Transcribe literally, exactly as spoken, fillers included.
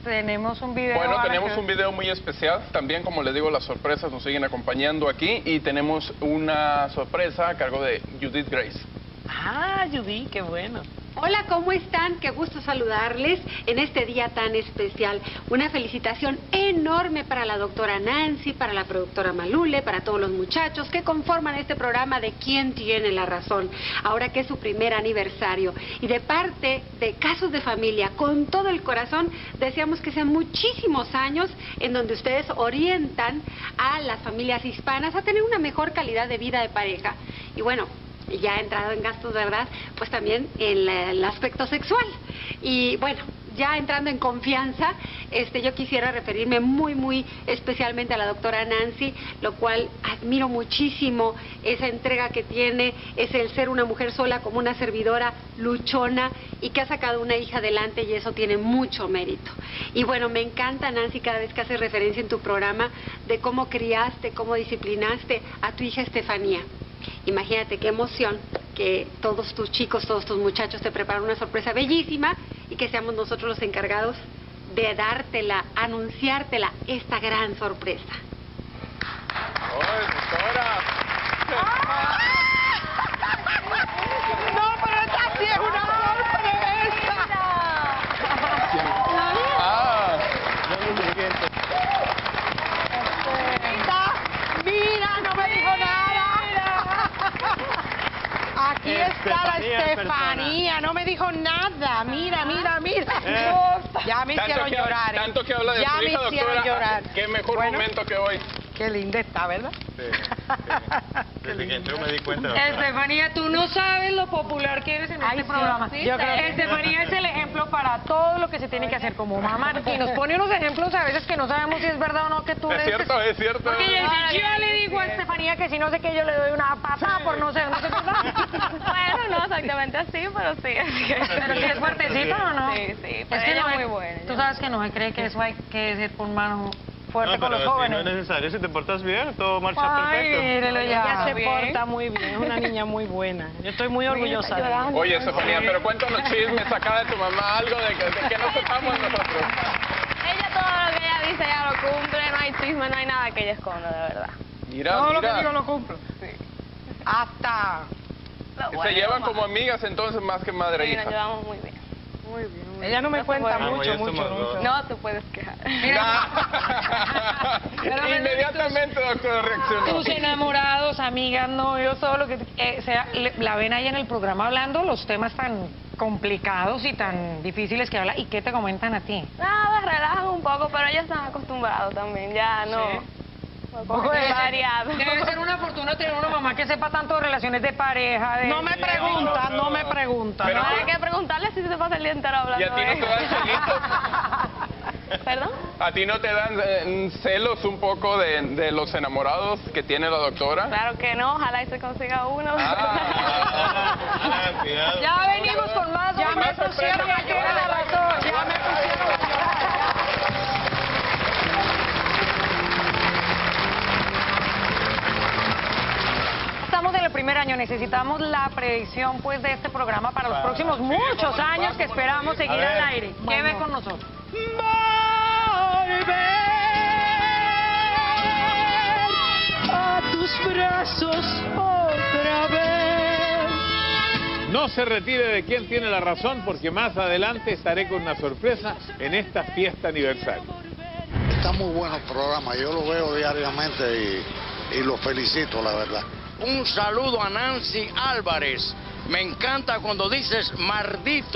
tenemos un video. Bueno, tenemos que... un video muy especial. También, como les digo, las sorpresas nos siguen acompañando aquí. Y tenemos una sorpresa a cargo de Judith Grace. Ah, Judith, qué bueno. Hola, ¿cómo están? Qué gusto saludarles en este día tan especial. Una felicitación enorme para la doctora Nancy, para la productora Malule, para todos los muchachos que conforman este programa de ¿Quién tiene la razón? Ahora que es su primer aniversario. Y de parte de Casos de Familia, con todo el corazón, deseamos que sean muchísimos años en donde ustedes orientan a las familias hispanas a tener una mejor calidad de vida de pareja. Y bueno, ya ha entrado en gastos, ¿verdad? Pues también el, el aspecto sexual. Y bueno, ya entrando en confianza, este, yo quisiera referirme muy, muy especialmente a la doctora Nancy, lo cual admiro muchísimo esa entrega que tiene, es el ser una mujer sola como una servidora luchona y que ha sacado una hija adelante, y eso tiene mucho mérito. Y bueno, me encanta, Nancy, cada vez que haces referencia en tu programa de cómo criaste, cómo disciplinaste a tu hija Estefanía. Imagínate qué emoción que todos tus chicos, todos tus muchachos te preparan una sorpresa bellísima y que seamos nosotros los encargados de dártela, anunciártela, esta gran sorpresa. ¡Ay, doctora! No, pero esta sí es una sorpresa. ¡Ah! Mira, no me dijo nada. Aquí está la Estefanía, no me dijo nada. Mira, mira, mira. Eh. Ya me Tanto hicieron que- llorar. ¿eh? Tanto que habla de ya su me hija, hicieron doctora. llorar. Qué mejor Bueno, momento que hoy. Qué linda está, ¿verdad? Sí, Desde que entré me di cuenta. Estefanía, tú no sabes lo popular que eres en Ay, este sí, programa. sí, yo creo que- Estefanía es el ejemplo para todo lo que se tiene que hacer como mamá. Y nos pone unos ejemplos a veces que no sabemos si es verdad o no que tú Es le cierto, es cierto. Porque ella dice, yo le digo a Estefanía que si no sé qué, yo le doy una patada por no sé, no sé qué. Bueno, no exactamente así, pero sí. Pero que es fuertecita o no. Sí, sí, Es pero que ella no es es muy buena. Tú sabes que no se cree que eso hay que ser con mano fuerte No, con pero los si jóvenes. no es necesario, si te portas bien, todo marcha Ay, perfecto. mírelo Ella ya. se bien. porta muy bien, es una niña muy buena. Yo estoy muy orgullosa de ella. Oye, Estefanía, pero cuéntanos chismes acá de tu mamá, algo de que, de que no sepamos nosotros. Ella todo lo que ella dice, ella lo cumple, no hay chisme, no hay nada que ella esconda, de verdad. Mira, Todo lo que mira. digo lo cumplo. Hasta. Lo Se bueno, llevan mamá. como amigas entonces más que madre e Sí, nos hija. llevamos muy bien. Muy bien. Ella no me No se cuenta puede. mucho, Ah, mucho, ya somos mucho. dos. No te puedes quejar. Inmediatamente, doctora, reaccionó. Tus enamorados, amigas, novios, todo lo que eh, sea, le- la ven ahí en el programa hablando los temas tan complicados y tan difíciles que habla. ¿Y qué te comentan a ti? Nada, relajan un poco, pero ellos están acostumbrados también, ya no. Sí. Un poco Debe ser- variado. Debe ser una fortuna tener una mamá que sepa tanto de relaciones de pareja. De... No me pregunta, no me pregunta. Pero- No hay que preguntarle si se pasa el día entero hablando. ¿Y a ti no de te dan eso. celitos? ¿Perdón? ¿A ti no te dan eh, celos un poco de, de los enamorados que tiene la doctora? Claro que no, ojalá y se consiga uno. Ah, Ah, cuidado. Ya venimos con más. Ya me más pusieron sorpresas. aquí en la razón, ya me pusieron a llorar. Estamos en el primer año, necesitamos la predicción pues de este programa para los próximos muchos años que esperamos seguir ver. al aire. ¿Qué ve con nosotros? A tus brazos otra vez. No se retire de Quién tiene la razón, porque más adelante estaré con una sorpresa en esta fiesta aniversario. Está muy bueno el programa, yo lo veo diariamente y, y lo felicito, la verdad. Un saludo a Nancy Álvarez. Me encanta cuando dices mardito.